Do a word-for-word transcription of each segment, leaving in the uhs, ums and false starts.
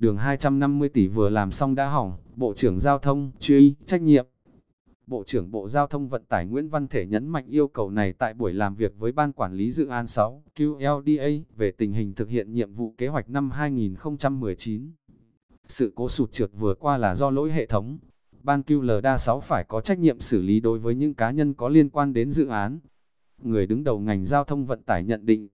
đường hai trăm năm mươi tỷ vừa làm xong đã hỏng, Bộ trưởng Giao thông, truy, trách nhiệm. Bộ trưởng Bộ Giao thông Vận tải Nguyễn Văn Thể nhấn mạnh yêu cầu này tại buổi làm việc với Ban Quản lý Dự án sáu Q L D A về tình hình thực hiện nhiệm vụ kế hoạch năm hai nghìn không trăm mười chín. Sự cố sụt trượt vừa qua là do lỗi hệ thống. Ban Q L D A sáu phải có trách nhiệm xử lý đối với những cá nhân có liên quan đến dự án. Người đứng đầu ngành giao thông vận tải nhận định.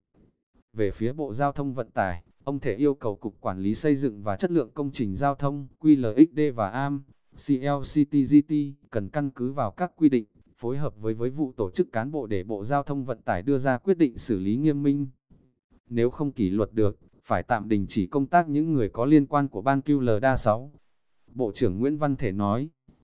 Về phía Bộ Giao thông Vận tải, ông Thể yêu cầu Cục Quản lý Xây dựng và Chất lượng Công trình Giao thông Q L X D và A M C L C T G T cần căn cứ vào các quy định, phối hợp với với vụ tổ chức cán bộ để Bộ Giao thông Vận tải đưa ra quyết định xử lý nghiêm minh. Nếu không kỷ luật được, phải tạm đình chỉ công tác những người có liên quan của Ban Q L D A sáu. Bộ trưởng Nguyễn Văn Thể nói.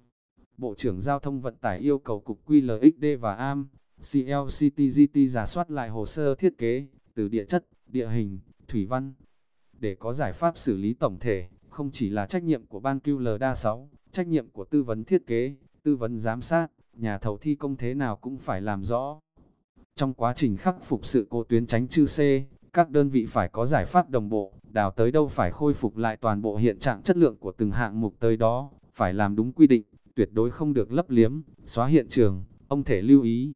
Bộ trưởng Giao thông Vận tải yêu cầu Cục Q L X D và A M C L C T G T rà soát lại hồ sơ thiết kế, từ địa chất, địa hình, thủy văn, để có giải pháp xử lý tổng thể, không chỉ là trách nhiệm của Ban Q L D A sáu, trách nhiệm của tư vấn thiết kế, tư vấn giám sát, nhà thầu thi công thế nào cũng phải làm rõ. Trong quá trình khắc phục sự cố tuyến tránh chư C, các đơn vị phải có giải pháp đồng bộ, đào tới đâu phải khôi phục lại toàn bộ hiện trạng chất lượng của từng hạng mục tới đó, phải làm đúng quy định, tuyệt đối không được lấp liếm, xóa hiện trường, ông Thể lưu ý.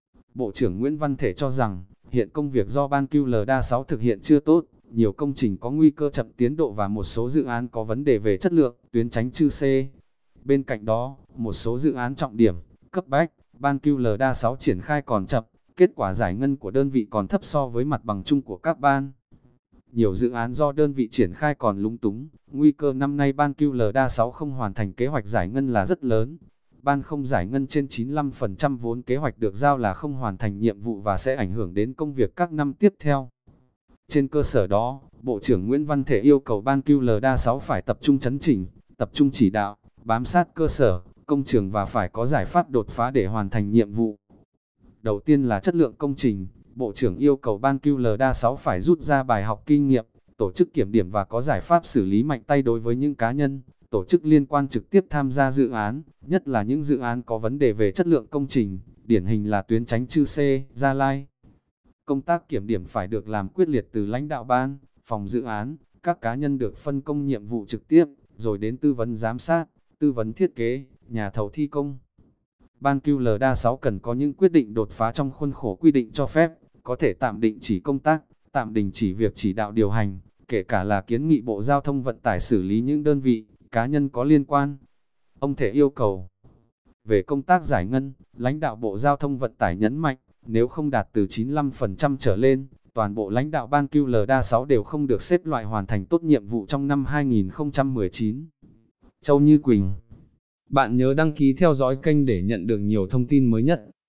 Bộ trưởng Nguyễn Văn Thể cho rằng, hiện công việc do Ban Q L D A sáu thực hiện chưa tốt, nhiều công trình có nguy cơ chậm tiến độ và một số dự án có vấn đề về chất lượng, tuyến tránh chư C. Bên cạnh đó, một số dự án trọng điểm, cấp bách, Ban Q L D A sáu triển khai còn chậm, kết quả giải ngân của đơn vị còn thấp so với mặt bằng chung của các ban. Nhiều dự án do đơn vị triển khai còn lúng túng, nguy cơ năm nay Ban Q L D A sáu không hoàn thành kế hoạch giải ngân là rất lớn. Ban không giải ngân trên chín mươi lăm phần trăm vốn kế hoạch được giao là không hoàn thành nhiệm vụ và sẽ ảnh hưởng đến công việc các năm tiếp theo. Trên cơ sở đó, Bộ trưởng Nguyễn Văn Thể yêu cầu Ban Q L D A sáu phải tập trung chấn chỉnh, tập trung chỉ đạo, bám sát cơ sở, công trường và phải có giải pháp đột phá để hoàn thành nhiệm vụ. Đầu tiên là chất lượng công trình, Bộ trưởng yêu cầu Ban Q L D A sáu phải rút ra bài học kinh nghiệm, tổ chức kiểm điểm và có giải pháp xử lý mạnh tay đối với những cá nhân, tổ chức liên quan trực tiếp tham gia dự án, nhất là những dự án có vấn đề về chất lượng công trình, điển hình là tuyến tránh chư C, Gia Lai. Công tác kiểm điểm phải được làm quyết liệt từ lãnh đạo ban, phòng dự án, các cá nhân được phân công nhiệm vụ trực tiếp, rồi đến tư vấn giám sát, tư vấn thiết kế, nhà thầu thi công. Ban Q L D A sáu cần có những quyết định đột phá trong khuôn khổ quy định cho phép, có thể tạm định chỉ công tác, tạm đình chỉ việc chỉ đạo điều hành, kể cả là kiến nghị Bộ Giao thông Vận tải xử lý những đơn vị, cá nhân có liên quan. Ông Thể yêu cầu. Về công tác giải ngân, lãnh đạo Bộ Giao thông Vận tải nhấn mạnh, nếu không đạt từ chín mươi lăm phần trăm trở lên, toàn bộ lãnh đạo Ban Q L D A sáu đều không được xếp loại hoàn thành tốt nhiệm vụ trong năm hai nghìn không trăm mười chín. Châu Như Quỳnh. Bạn nhớ đăng ký theo dõi kênh để nhận được nhiều thông tin mới nhất.